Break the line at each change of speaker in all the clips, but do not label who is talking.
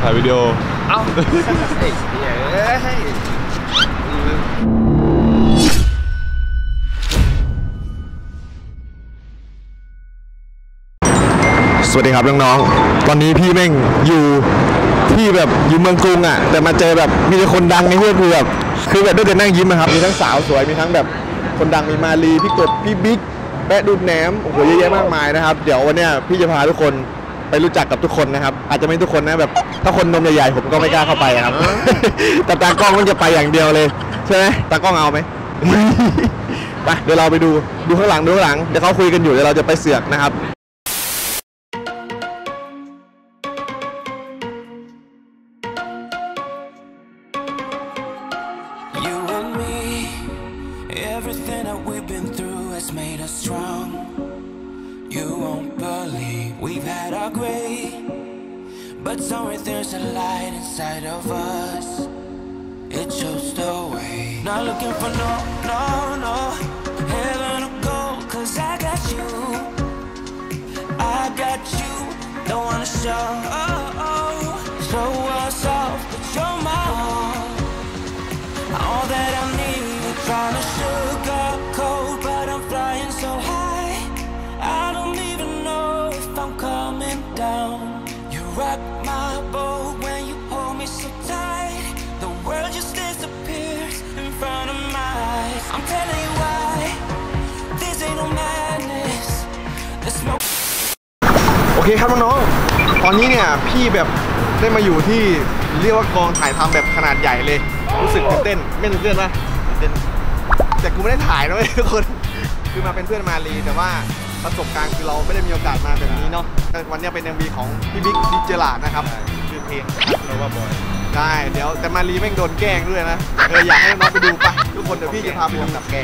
ายวิดีโอ
เอ้า
สวัสดีครับน้องๆตอนนี้พี่แม่งอยู่ที่แบบอยู่เมืองกรุงอ่ะแต่มาเจอแบบมีคนดังในเพื่อนคือแบบได้แต่นั่งยิ้มนะครับมีทั้งสาวสวยมีทั้งแบบคนดังมีมาลีพี่กบพี่บิ๊กแปะดูดแหนมโอ้โหเยอะแยะมากมายนะครับเดี๋ยววันเนี้ยพี่จะพาทุกคนไปรู้จักกับทุกคนนะครับอาจจะไม่ทุกคนนะแบบถ้าคนนมใหญ่ๆผมก็ไม่กล้าเข้าไปครับ แต่ตากล้องมันจะไปอย่างเดียวเลยใช่ไหมตากล้องเอาไหม ไปเดี๋ยวเราไปดูข้างหลังเดี๋ยวเขาคุยกันอยู่เดี๋ยวเราจะไปเสือกนะครับ
Everything that we've been through has made us strong. You won't believe we've had our gray, but somewhere there's a light inside of us. It shows the way. Not looking for no heaven or gold, 'cause I got you. Don't wanna show us off, but you're my all that I need. Trying to sugarcoat, but I'm flying so high. I don't even know if I'm coming down. You rock my boat when you hold me so tight. The world just disappears in front of my eyes. I'm telling you why. This ain't no madness. The smoke.
โอเคครับน้องๆตอนนี้เนี่ยพี่แบบได้มาอยู่ที่เรียกว่ากองถ่ายทำแบบขนาดใหญ่เลยรู้สึกตื่นเต้นไม่ตื่นเต้นนะตื่นเต้นแต่กูไม่ได้ถ่ายนะเว้ยทุกคนคือมาเป็นเพื่อนมาลีแต่ว่าประสบการณ์คือเราไม่ได้มีโอกาสมาแบบนี้เนาะวันนี้เป็น MV ของพี่บิ๊กดิเจลาดนะครับคือเพลงเราว่าบอยได้เดี๋ยวแต่มาลีแม่งโดนแกล้งด้วยนะอยากให้น้องไปดูปะทุกคนเดี๋ยวพี่จะพาไปดูกับแก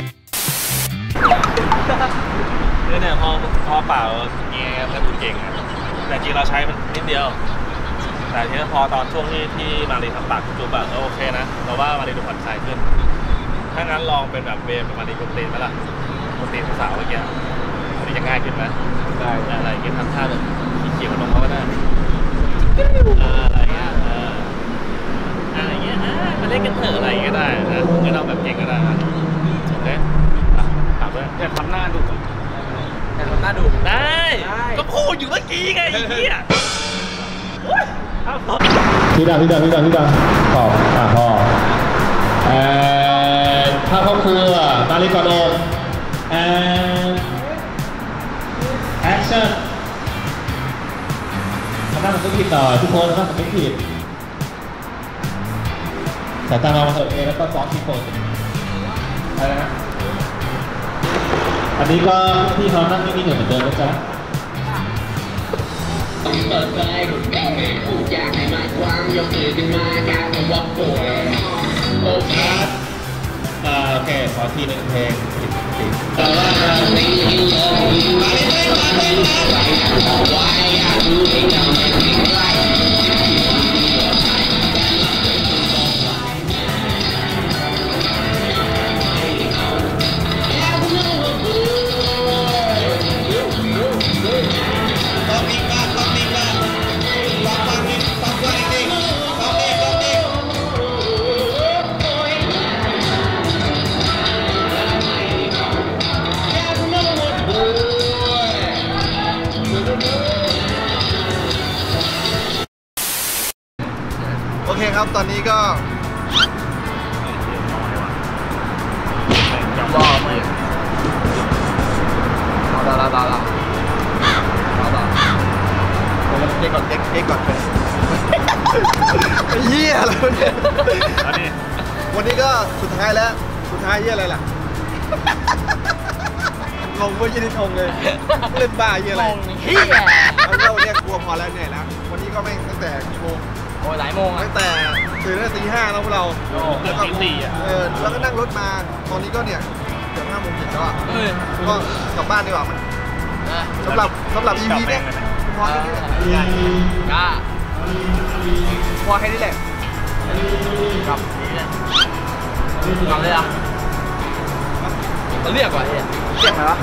เนี่ยพอเปล่าเงี้ยแล้วเก่งแต่จริงเราใช้มันนิดเดียวแต่ทีนี้พอตอนช่วงที่มาลีทำปากจูบก็โอเคนะเราว่ามาลีดูผ่อนคลายขึ้นถ้างั้นลองเป็นแบบเบมประมาณนี้คนตีนไหมล่ะคนตีนสาวเมื่อกี้อันนี้จะง่ายขึ้นไหมได้อะไรเงี้ยทำท่าแบบเขียวลงเขาก็ได้อะไรเงี้ยอะไรเงี้ยมาเล่นกันเถอะอะไรเงี้ยได้นะไม่ต้องแบบเก่งก็ได้โอเคถามด้วยอย่าทำหน้าดุอย่าทำหน้าดุได้ก็พูดอยู่เมื่อกี้ไงไอ้เหี้ย
พี่ดังขอบพอถ้าเขาคือมาริกาโดแอคชั่นทำหน้าผมไม่ผิดต่อทุกคนทำหน้าผมไม่ผิดสายตาเราเถอะแล้วก็ซ้อมทีโฟนอะไรนะอันนี้ก็พี่เขานั่งนิ่งๆเหมือนเดิมนะจ๊ะเปิดใจพูดอยากให้มาความยกมือขึ้นมาการเป็นวัดปวดโอเคขอทีหนึ่งเพลง
โอเคครับตอนนี้ก็ว้าวไม่เก๊กก่อนเพื่อนเยี่ยอะไรเนี่ยวันนี้ก็สุดท้ายเยี่ยอะไรล่ะงงว่ายี่นิทงเลยเล่นบ้าเยี่ยอะไรเฮียเราเนี่ยกลัวพอแล้วเหนื่อยแล้ววันนี้ก็ไม่ตั้งแต่กี่โมง
โอ้ยหลายโมง
ตั้งแต่ตื่นตั้งแต่ตี 5แล้วพวกเรา
แล้วก็ตี 4
แล้วก็นั่งรถมาตอนนี้ก็เนี่ยเกือบ 5 โมงเย็นแล้วอ่ะก็กลับบ้านดีกว่ามันสำหรับ EP เนี่ยพอแค่นี้แหละพอแค่นี้แหละครับทำได้ยังเรียกว่ะเรียกไหมวะ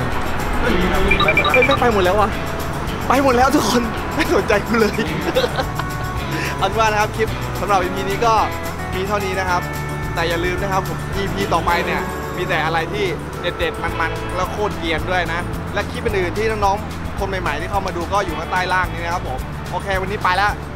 ไม่ไปหมดแล้ววะไปหมดแล้วทุกคนไม่สนใจกูเลยเอาเป็นว่านะครับคลิปสำหรับ EP นี้ก็มีเท่านี้นะครับแต่อย่าลืมนะครับ EP ต่อไปเนี่ยมีแต่อะไรที่เด็ดๆมันๆแล้วโคตรเกรียนด้วยนะและคลิปอื่นๆที่น้องๆคนใหม่ๆที่เข้ามาดูก็อยู่ข้างใต้ล่างนี้นะครับผมโอเควันนี้ไปแล้ว